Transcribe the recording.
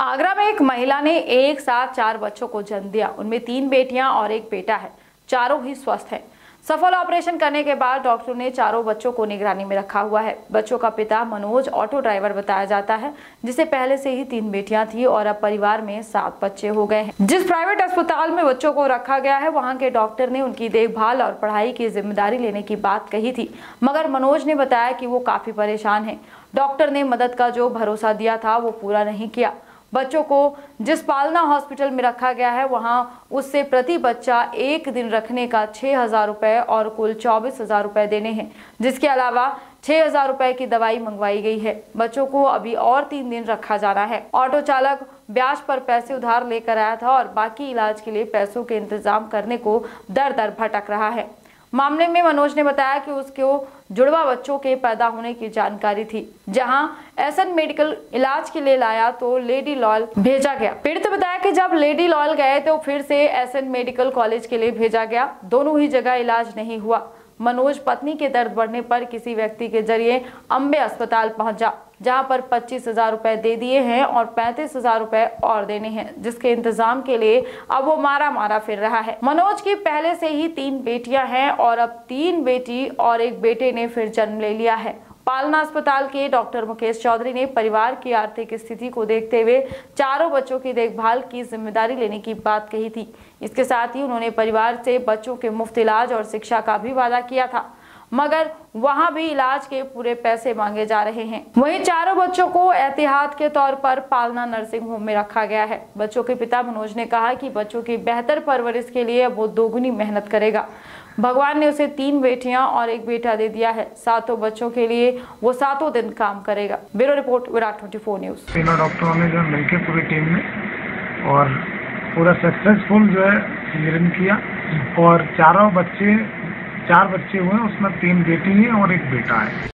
आगरा में एक महिला ने एक साथ 4 बच्चों को जन्म दिया। उनमें 3 बेटियां और एक बेटा है। चारों ही स्वस्थ हैं। सफल ऑपरेशन करने के बाद डॉक्टरों ने चारों बच्चों को निगरानी में रखा हुआ है। बच्चों का पिता मनोज ऑटो ड्राइवर बताया जाता है, जिसे पहले से ही 3 बेटियां थी और अब परिवार में 7 बच्चे हो गए हैं। जिस प्राइवेट अस्पताल में बच्चों को रखा गया है, वहां के डॉक्टर ने उनकी देखभाल और पढ़ाई की जिम्मेदारी लेने की बात कही थी, मगर मनोज ने बताया कि वो काफी परेशान है। डॉक्टर ने मदद का जो भरोसा दिया था वो पूरा नहीं किया। बच्चों को जिस पालना हॉस्पिटल में रखा गया है, वहां उससे प्रति बच्चा 1 दिन रखने का 6,000 रुपए और कुल 24,000 रुपए देने हैं, जिसके अलावा 6,000 रुपए की दवाई मंगवाई गई है। बच्चों को अभी और 3 दिन रखा जाना है। ऑटो चालक ब्याज पर पैसे उधार लेकर आया था और बाकी इलाज के लिए पैसों के इंतजाम करने को दर दर भटक रहा है। मामले में मनोज ने बताया कि उसको जुड़वा बच्चों के पैदा होने की जानकारी थी। जहां एसएन मेडिकल इलाज के लिए लाया तो लेडी लॉयल भेजा गया। पीड़ित ने बताया कि जब लेडी लॉयल गए तो फिर से एसएन मेडिकल कॉलेज के लिए भेजा गया। दोनों ही जगह इलाज नहीं हुआ। मनोज पत्नी के दर्द बढ़ने पर किसी व्यक्ति के जरिए अंबे अस्पताल पहुंचा, जहां पर 25,000 रुपए दे दिए हैं और 35,000 रुपए और देने हैं, जिसके इंतजाम के लिए अब वो मारा फिर रहा है। मनोज की पहले से ही 3 बेटियां हैं और अब 3 बेटी और एक बेटे ने फिर जन्म ले लिया है। पालना अस्पताल के डॉक्टर मुकेश चौधरी ने परिवार की आर्थिक स्थिति को देखते हुए चारों बच्चों की देखभाल की जिम्मेदारी लेने की बात कही थी। इसके साथ ही उन्होंने परिवार से बच्चों के मुफ्त इलाज और शिक्षा का भी वादा किया था, मगर वहां भी इलाज के पूरे पैसे मांगे जा रहे हैं। वहीं चारों बच्चों को एहतियात के तौर पर पालना नर्सिंग होम में रखा गया है। बच्चों के पिता मनोज ने कहा कि बच्चों की बेहतर परवरिश के लिए वो दोगुनी मेहनत करेगा। भगवान ने उसे 3 बेटियां और एक बेटा दे दिया है। 7 बच्चों के लिए वो 7 दिन काम करेगा। Bureau report, Virat 24 news. तीनों डॉक्टरों ने जो मिलकर पूरी टीम ने और पूरा सक्सेसफुल जो है सिजरिंग किया और 4 बच्चे हुए, उसमें 3 बेटी है और एक बेटा है।